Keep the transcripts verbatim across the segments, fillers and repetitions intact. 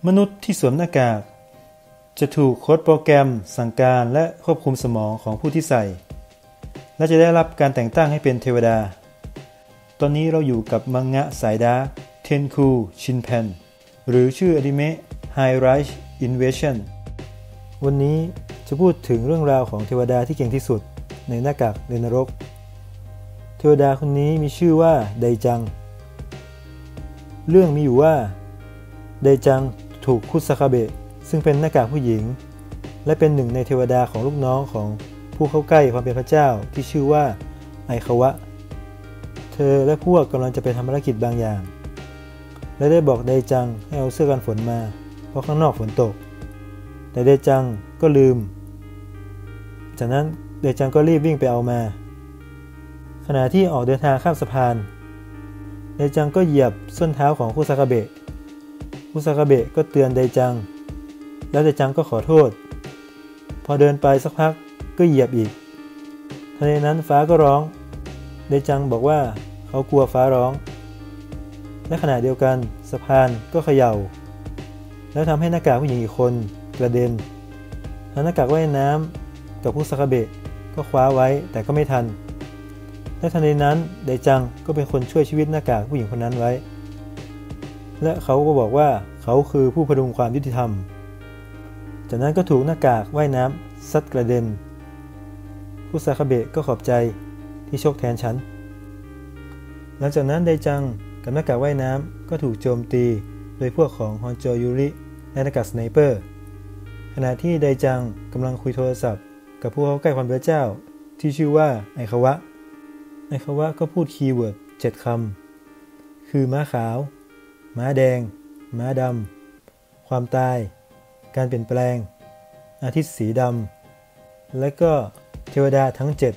มนุษย์ที่สวมหน้ากากจะถูกโค้ดโปรแกรมสั่งการและควบคุมสมองของผู้ที่ใส่และจะได้รับการแต่งตั้งให้เป็นเทวดาตอนนี้เราอยู่กับมังงะสายดาร์กเทนคูชินแพนหรือชื่ออนิเมะ High Rise Invasion วันนี้จะพูดถึงเรื่องราวของเทวดาที่เก่งที่สุดในหน้ากากเรือนรกเทวดาคนนี้มีชื่อว่าไดจังเรื่องมีอยู่ว่าไดจังถูกคุซาคาเบะซึ่งเป็นหน้ากากผู้หญิงและเป็นหนึ่งในเทวดาของลูกน้องของผู้เข้าใกล้ความเป็นพระเจ้าที่ชื่อว่าไอคาวะเธอและพวกกำลังจะไปทำภารกิจบางอย่างและได้บอกไดจังให้เอาเสื้อกันฝนมาเพราะข้างนอกฝนตกแต่ไดจังก็ลืมจากนั้นไดจังก็รีบวิ่งไปเอามาขณะที่ออกเดินทางข้ามสะพานไดจังก็เหยียบส้นเท้าของคุซาคาเบะคุซาคาเบะก็เตือนไดจังแล้วไดจังก็ขอโทษพอเดินไปสักพักก็เหยียบอีกทันใดนั้นฟ้าก็ร้องไดจังบอกว่าเขากลัวฟ้าร้องและขณะเดียวกันสะพานก็เขย่าแล้วทำให้หน้ากากผู้หญิงอีกคนกระเด็นทั้งหน้ากากว่ายน้ำกับคุซาคาเบะก็คว้าไว้แต่ก็ไม่ทันและทันใดนั้นไดจังก็เป็นคนช่วยชีวิตหน้ากากผู้หญิงคนนั้นไว้และเขาก็บอกว่าเขาคือผู้พดุงความยุติธรรมจากนั้นก็ถูกหน้ากากว่ายน้ำซัดกระเด็นคุซาคาเบะก็ขอบใจที่ชกแทนฉันหลังจากนั้นไดจังกับหน้ากากว่ายน้ำก็ถูกโจมตีโดยพวกของฮอนโจยูริและหน้ากากสไนเปอร์ขณะที่ไดจังกำลังคุยโทรศัพท์กับผู้เข้าใกล้ความเป็นพระเจ้าที่ชื่อว่าไอคาวะไอคาวะก็พูดคีย์เวิร์ดเจ็ดคำคือม้าขาวม้าแดงม้าดำความตายการเปลี่ยนแปลงอาทิตย์สีดำและก็เทวดาทั้งเจ็ด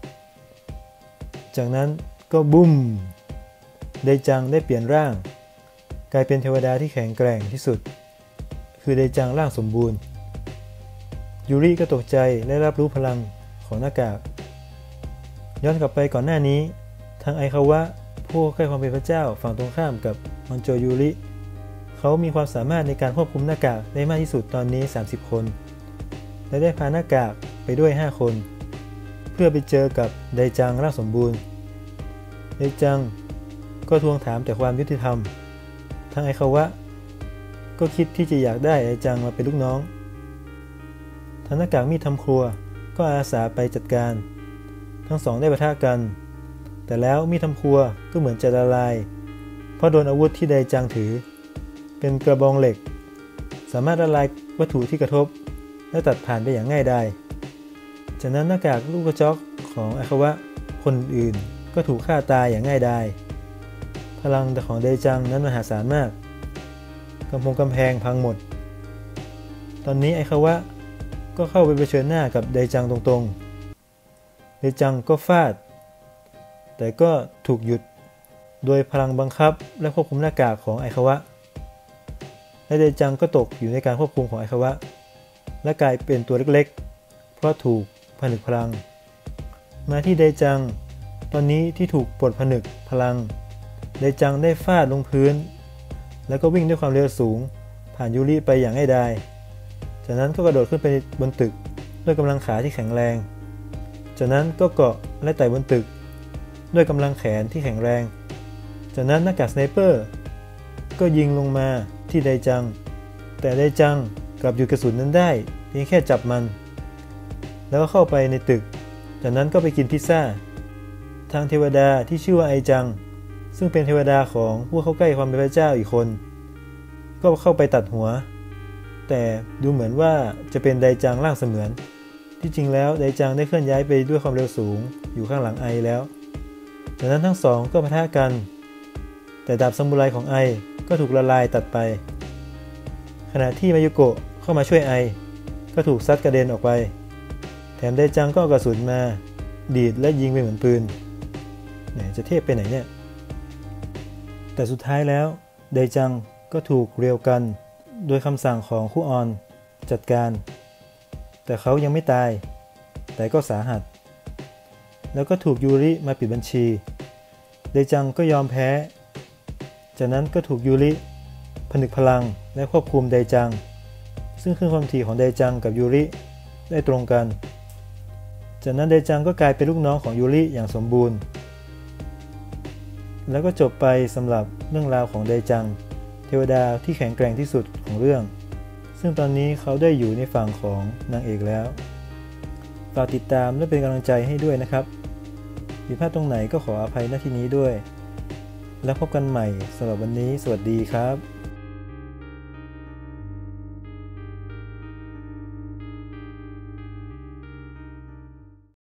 จากนั้นก็บุ้มไดจังได้เปลี่ยนร่างกลายเป็นเทวดาที่แข็งแกร่งที่สุดคือไดจังร่างสมบูรณ์ยูริก็ตกใจและรับรู้พลังของหน้ากากย้อนกลับไปก่อนหน้านี้ทางไอคาวะผู้ใกล้ความเป็นพระเจ้าฝั่งตรงข้ามกับฮอนโจยูริเขามีความสามารถในการควบคุมหน้ากากได้มากที่สุดตอนนี้สามสิบคนและได้พาหน้ากากไปด้วยห้าคนเพื่อไปเจอกับไดจังร่างสมบูรณ์ไดจังก็ทวงถามแต่ความยุติธรรมทางไอคาวะก็คิดที่จะอยากได้ไดจังมาเป็นลูกน้องทางหน้ากากมีดทำครัวก็อาสาไปจัดการทั้งสองได้ปะทะกันแต่แล้วมีดทำครัวก็เหมือนจะละลายเพราะโดนอาวุธที่ไดจังถือเป็นกระบองเหล็กสามารถละลายวัตถุที่กระทบและตัดผ่านไปอย่างง่ายดายจากนั้นหน้ากากลูกกระจอกของไอคาวะคนอื่นก็ถูกฆ่าตายอย่างง่ายดายพลังของไดจังนั้นมหาศาลมากกำแพงกำแพงพังหมดตอนนี้ไอคาวะก็เข้าไปเผชิญหน้ากับไดจังตรงๆไดจังก็ฟาดแต่ก็ถูกหยุดโดยพลังบังคับและควบคุมหน้ากากของไอคาวะและไดจังก็ตกอยู่ในการควบคุมของไอคาวะและกลายเป็นตัวเล็กๆเพราะถูกผนึกพลังมาที่ไดจังตอนนี้ที่ถูกปลดผนึกพลังไดจังได้ฟาดลงพื้นแล้วก็วิ่งด้วยความเร็วสูงผ่านยูริไปอย่างง่ายดายจากนั้นก็กระโดดขึ้นไปบนตึกด้วยกำลังขาที่แข็งแรงจากนั้นก็เกาะและไต่บนตึกด้วยกำลังแขนที่แข็งแรงจากนั้นหน้ากากสไนเปอร์ก็ยิงลงมาที่ไดจังแต่ไดจังกลับหยุดกระสุนนั้นได้เพียงแค่จับมันแล้วก็เข้าไปในตึกจากนั้นก็ไปกินพิซซ่าทางเทวดาที่ชื่อว่าไอจังซึ่งเป็นเทวดาของผู้เข้าใกล้ความเป็นพระเจ้าอีกคนก็เข้าไปตัดหัวแต่ดูเหมือนว่าจะเป็นไดจังร่างเสมือนที่จริงแล้วไดจังได้เคลื่อนย้ายไปด้วยความเร็วสูงอยู่ข้างหลังไอแล้วจากนั้นทั้งสองก็ปะทะกันแต่ดาบซามูไรของไอก็ถูกละลายตัดไปขณะที่มายุโกะเข้ามาช่วยไอก็ถูกซัดกระเด็นออกไปแถมไดจังก็เอากระสุนมาดีดและยิงไปเหมือนปืนเนี่ยจะเทพไปไหนเนี่ยแต่สุดท้ายแล้วไดจังก็ถูกเรียวกันโดยคำสั่งของคู่ออนจัดการแต่เขายังไม่ตายแต่ก็สาหัสแล้วก็ถูกยูริมาปิดบัญชีไดจังก็ยอมแพ้จากนั้นก็ถูกยูริผนึกพลังและควบคุมไดจังซึ่งคลื่นความถี่ของไดจังกับยูริได้ตรงกันจากนั้นไดจังก็กลายเป็นลูกน้องของยูริอย่างสมบูรณ์แล้วก็จบไปสำหรับเรื่องราวของไดจังเทวดาที่แข็งแกร่งที่สุดของเรื่องซึ่งตอนนี้เขาได้อยู่ในฝั่งของนางเอกแล้วฝากติดตามและเป็นกำลังใจให้ด้วยนะครับผิดพลาดตรงไหนก็ขออภัยณที่นี้ด้วยแล้วพบกันใหม่สำหรับวันนี้สวัสดีครับ